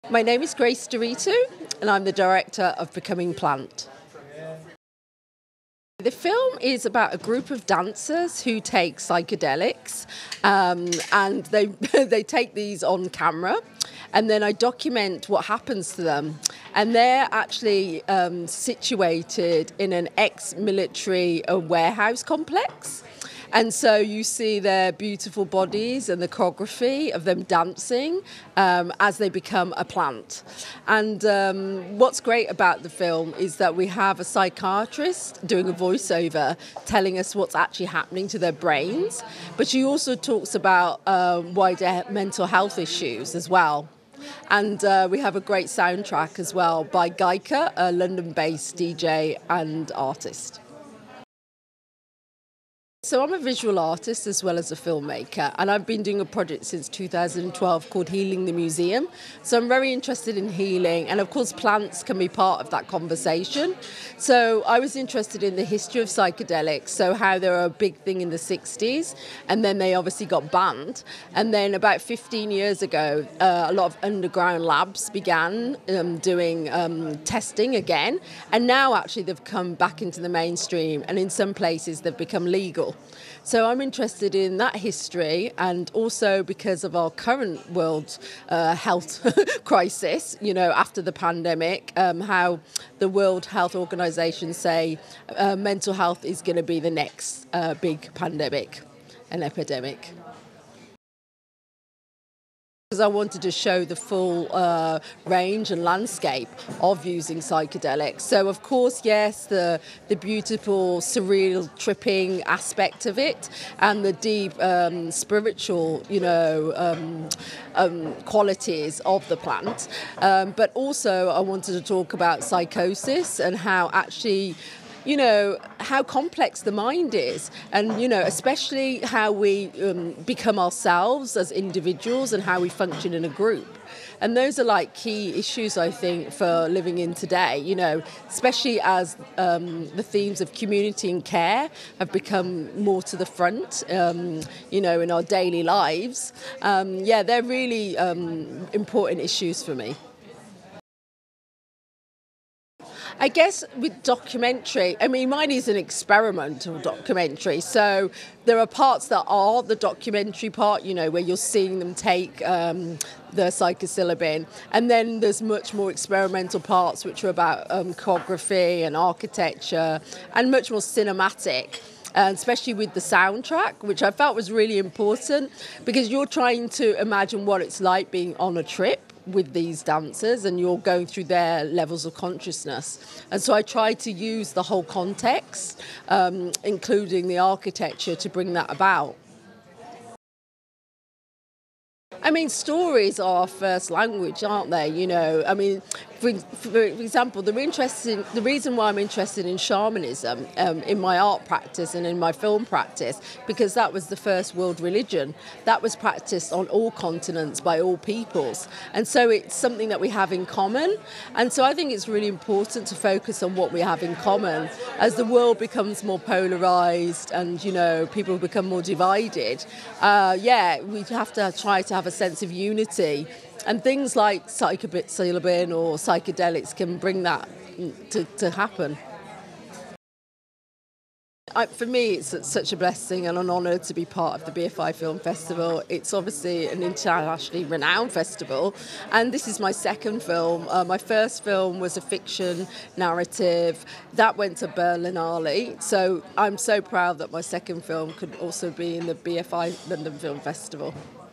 My name is Ndiritu, and I'm the director of Becoming Plant. The film is about a group of dancers who take psychedelics, and they take these on camera, and then I document what happens to them. And they're actually situated in an ex-military warehouse complex. And so you see their beautiful bodies and the choreography of them dancing as they become a plant. And what's great about the film is that we have a psychiatrist doing a voiceover telling us what's actually happening to their brains. But she also talks about wider mental health issues as well. And we have a great soundtrack as well by Gaika, a London-based DJ and artist. So I'm a visual artist as well as a filmmaker, and I've been doing a project since 2012 called Healing the Museum. So I'm very interested in healing, and of course plants can be part of that conversation. So I was interested in the history of psychedelics, so how they were a big thing in the 60s, and then they obviously got banned. And then about 15 years ago, a lot of underground labs began doing testing again, and now actually they've come back into the mainstream, and in some places they've become legal. So I'm interested in that history, and also because of our current world health crisis, after the pandemic, how the World Health Organization say mental health is going to be the next big pandemic, an epidemic. Because I wanted to show the full range and landscape of using psychedelics. So, of course, yes, the beautiful, surreal, tripping aspect of it, and the deep spiritual, qualities of the plant. But also, I wanted to talk about psychosis and how actually, how complex the mind is, and, especially how we become ourselves as individuals and how we function in a group. And those are like key issues, I think, for living in today, especially as the themes of community and care have become more to the front, in our daily lives. They're really important issues for me. I guess with documentary, mine is an experimental documentary. So there are parts that are the documentary part, where you're seeing them take the psilocybin. And then there's much more experimental parts, which are about choreography and architecture and much more cinematic. Especially with the soundtrack, which I felt was really important, because you're trying to imagine what it's like being on a trip with these dancers, and you're going through their levels of consciousness. And so I tried to use the whole context, including the architecture, to bring that about. Stories are our first language, aren't they? For example, the reason why I'm interested in shamanism in my art practice and in my film practice, because that was the first world religion that was practiced on all continents by all peoples. And so it's something that we have in common. And so I think it's really important to focus on what we have in common as the world becomes more polarized and, people become more divided. We have to try to have a sense of unity. And things like psilocybin or psychedelics can bring that to happen. For me, it's such a blessing and an honour to be part of the BFI Film Festival. It's obviously an internationally renowned festival, and this is my second film. My first film was a fiction narrative that went to Berlinale, so I'm so proud that my second film could also be in the BFI London Film Festival.